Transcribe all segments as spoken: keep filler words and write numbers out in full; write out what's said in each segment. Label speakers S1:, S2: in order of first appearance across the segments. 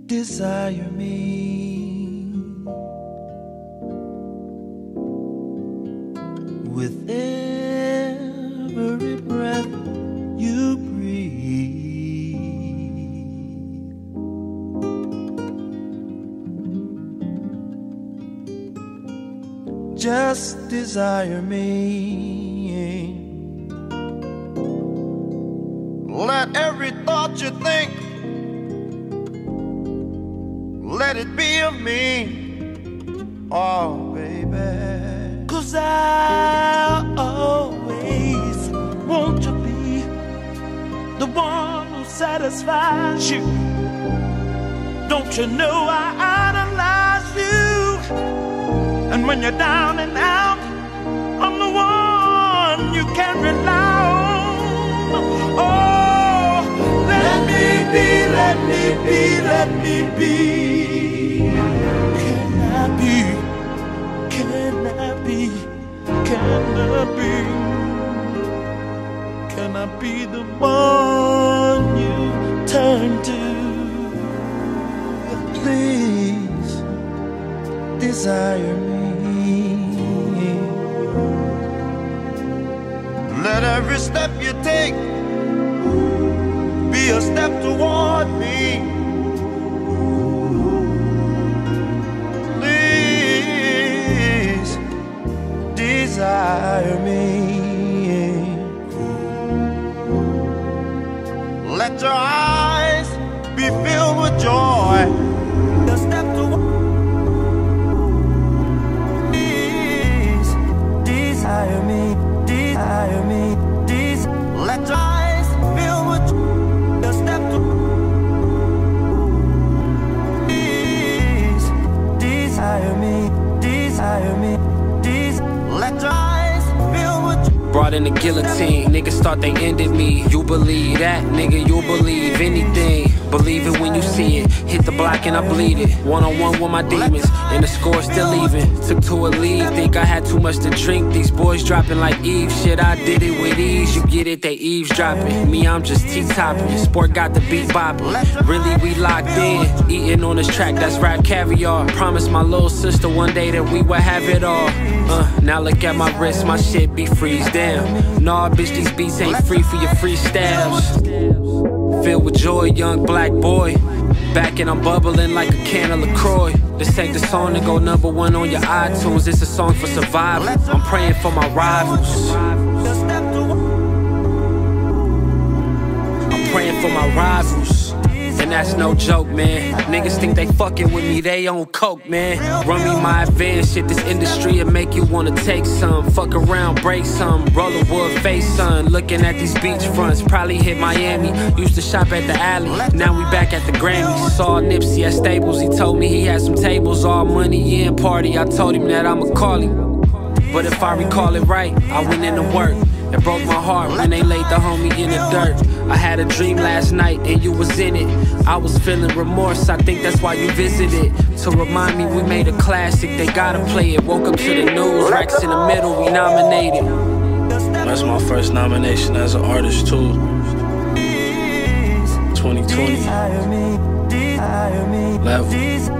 S1: desire me with every breath you breathe. Just desire me. Let every thought you think, let it be of me. Oh, baby. 'Cause I always want to be the one who satisfies you. Don't you know I idolize you? And when you're down and out, I'm the one you can rely on. Oh, let me be, let me be, let me be. Can I be? Can I be? Can I be? Can I be the one you turn to? Please desire me. Let every step you take be a step toward me. Please desire me. Let your eyes be filled with joy. A step toward. Please desire me. Desire me. Des Let your eyes fill with the step to. Please desire me. Desire me. Des Let your eyes fill with.
S2: Brought in the guillotine, niggas thought they ended me. You believe that, nigga, you'll believe anything. Believe it when you see it. Hit the block and I bleed it. One on one with my demons, and the score still even. Took to a lead, think I had too much to drink. These boys dropping like Eve. Shit, I did it with ease. You get it, they eavesdropping. Me, I'm just T-topping. Sport got the beat bopping. Really, we locked in. Eating on this track, that's rap caviar. Promised my little sister one day that we would have it all. Uh, now look at my wrist, my shit be freeze down. Nah, bitch, these beats ain't free for your freestyles. Filled with joy, young black boy. Back and I'm bubbling like a can of LaCroix. This ain't the song to go number one on your iTunes. It's a song for survival. I'm praying for my rivals. I'm praying for my rivals. And that's no joke, man. Niggas think they fucking with me, they on coke, man. Run me my advance shit, this industry will make you wanna take some. Fuck around, break some, roll a wood face, son. Looking at these beach fronts, probably hit Miami. Used to shop at the alley, now we back at the Grammys. Saw Nipsey at Staples, he told me he had some tables. All money in party, I told him that I'ma call him. But if I recall it right, I went into work. It broke my heart when they laid the homie in the dirt. I had a dream last night and you was in it. I was feeling remorse, I think that's why you visited. To remind me we made a classic, they gotta play it. Woke up to the news, Rex in the middle, we nominated. That's my first nomination as an artist too. twenty twenty. Level.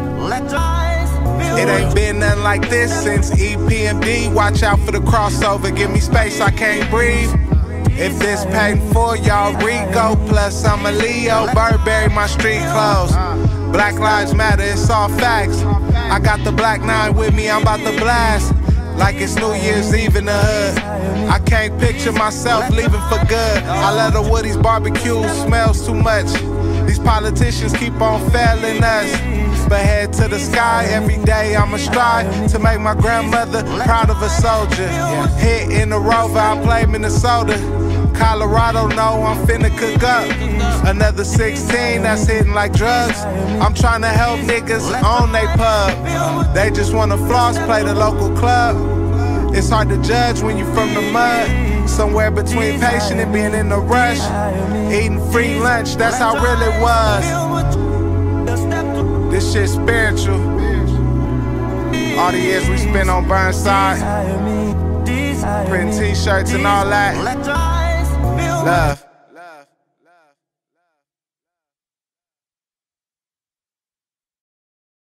S3: It ain't been nothing like this since E P M D. Watch out for the crossover, give me space, I can't breathe. If this paid for y'all, Rico, plus I'm a Leo. Burberry, my street clothes. Black Lives Matter, it's all facts. I got the Black Nine with me, I'm about to blast. Like it's New Year's Eve in the hood. I can't picture myself leaving for good. I love the Woody's barbecue, smells too much. These politicians keep on failing us. But head to the sky, every day I'ma strive to make my grandmother proud of a soldier. Hit in the Rover, I play Minnesota. Colorado, know I'm finna cook up. Another sixteen that's hitting like drugs. I'm trying to help niggas own they pub. They just wanna floss, play the local club. It's hard to judge when you from the mud. Somewhere between patient and being in a rush. Eating free lunch, that's how real it was. This shit's spiritual. All the years we spent on Burnside, printing t-shirts and all that. Love.